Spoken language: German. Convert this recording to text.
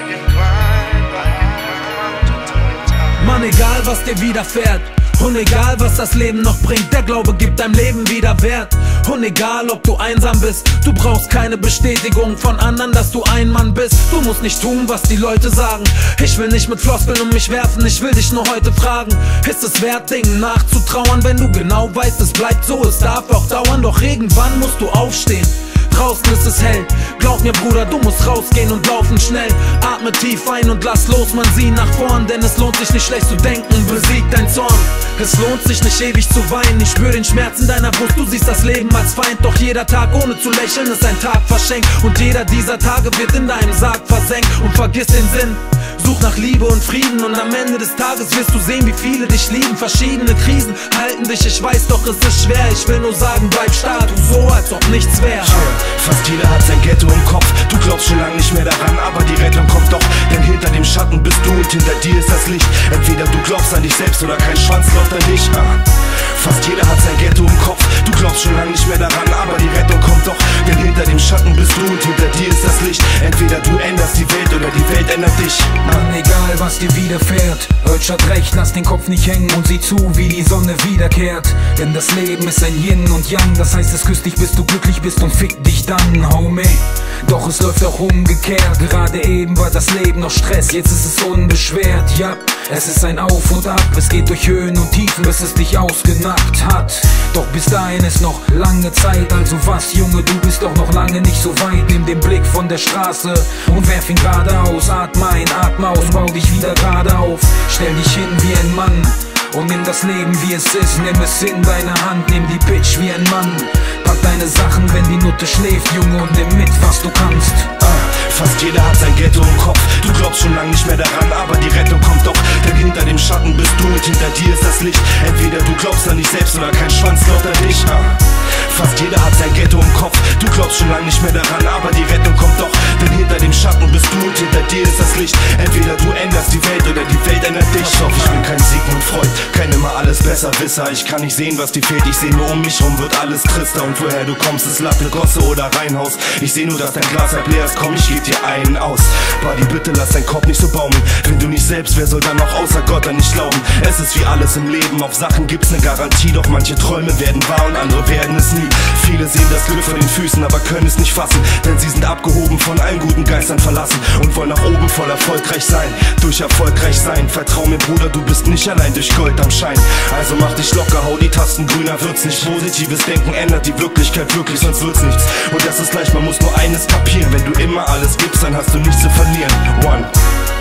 Mann, egal was dir widerfährt und egal was das Leben noch bringt, der Glaube gibt deinem Leben wieder Wert. Und egal ob du einsam bist, du brauchst keine Bestätigung von anderen, dass du ein Mann bist. Du musst nicht tun, was die Leute sagen. Ich will nicht mit Floskeln um mich werfen, ich will dich nur heute fragen: Ist es wert, Dingen nachzutrauern, wenn du genau weißt, es bleibt so, es darf auch dauern. Doch irgendwann musst du aufstehen. Draußen ist es hell, glaub mir Bruder, du musst rausgehen und laufen schnell. Atme tief ein und lass los, man sieh nach vorn, denn es lohnt sich nicht schlecht zu denken, besieg dein Zorn. Es lohnt sich nicht ewig zu weinen, ich spür den Schmerz in deiner Brust, du siehst das Leben als Feind. Doch jeder Tag ohne zu lächeln ist ein Tag verschenkt, und jeder dieser Tage wird in deinem Sarg versenkt. Und vergiss den Sinn, such nach Liebe und Frieden, und am Ende des Tages wirst du sehen, wie viele dich lieben. Verschiedene Krisen halten dich, ich weiß, doch es ist schwer. Ich will nur sagen, bleib stark, tu so, als ob nichts wäre. Fast jeder hat sein Ghetto im Kopf, du glaubst schon lange nicht mehr daran, aber die Rettung kommt doch. Denn hinter dem Schatten bist du und hinter dir ist das Licht. Entweder du glaubst an dich selbst oder kein Schwanz glaubt an dich. Fast jeder hat sein Ghetto im Kopf, du glaubst schon lange nicht mehr daran, aber die Rettung kommt doch. Denn hinter dem Schatten bist du und hinter dir ist das Licht. Entweder du änderst die Welt oder die Welt ändert dich. Mann, egal was dir widerfährt, Urge hat recht, lass den Kopf nicht hängen und sieh zu, wie die Sonne wiederkehrt. Denn das Leben ist ein Yin und Yang, das heißt, es küsst dich, bis du glücklich bist, und fick dich dann, Homie. Doch es läuft auch umgekehrt, gerade eben war das Leben noch Stress, jetzt ist es unbeschwert, ja. Es ist ein Auf und Ab, es geht durch Höhen und Tiefen, bis es dich ausgenockt hat. Doch bis dahin ist noch lange Zeit, also was, Junge, du bist doch noch lange nicht so weit. Nimm den Blick von der Straße und werf ihn geradeaus, atme ein, atme aus, bau dich wieder gerade auf. Stell dich hin wie ein Mann und nimm das Leben wie es ist, nimm es in deine Hand, nimm die Bitch wie ein Mann. Pack deine Sachen, wenn die Nutte schläft, Junge, und nimm mit, was du kannst. Fast jeder hat sein Ghetto im Kopf, du glaubst schon lange nicht mehr daran, aber die Rettung kommt doch. Denn hinter dem Schatten bist du und hinter dir ist das Licht. Entweder du glaubst an dich selbst oder kein Schwanz glaubt an dich. Fast jeder hat sein Ghetto im Kopf, du glaubst schon lange nicht mehr daran, aber die Rettung kommt doch. Denn hinter dem Schatten bist du und hinter dir ist das Licht. Entweder du änderst die Welt oder die Welt ändert dich. Pass auf, ich bin kein Sigmund Freud, kein immer alles Besserwisser. Ich kann nicht sehen, was dir fehlt, ich seh nur um mich rum, wird alles trister. Und woher du kommst, ist Latte, Gosse oder Reihenhaus. Ich seh nur, dass dein Glas halb leer ist, komm, ich geb dir einen aus. Buddy, bitte lass deinen Kopf nicht so baumeln. Wenn du nicht selbst, wer soll dann noch außer Gott an dich glauben? Es ist wie alles im Leben, auf Sachen gibt's ne Garantie. Doch manche Träume werden wahr und andere werden es nie. Viele sehen das Glück vor den Füßen, aber können es nicht fassen. Denn sie sind abgehoben, von allen guten Geistern verlassen, und wollen nach oben voll erfolgreich sein. Durch erfolgreich sein, vertrau mir Bruder, du bist nicht allein durch Gold am Schein. Also mach dich locker, hau die Tasten, grüner wird's nicht. Positives Denken ändert die Wirklichkeit wirklich, sonst wird's nichts. Und das ist leicht, man muss nur eines kapieren: Wenn du immer alles gibst, dann hast du nichts zu verlieren. One.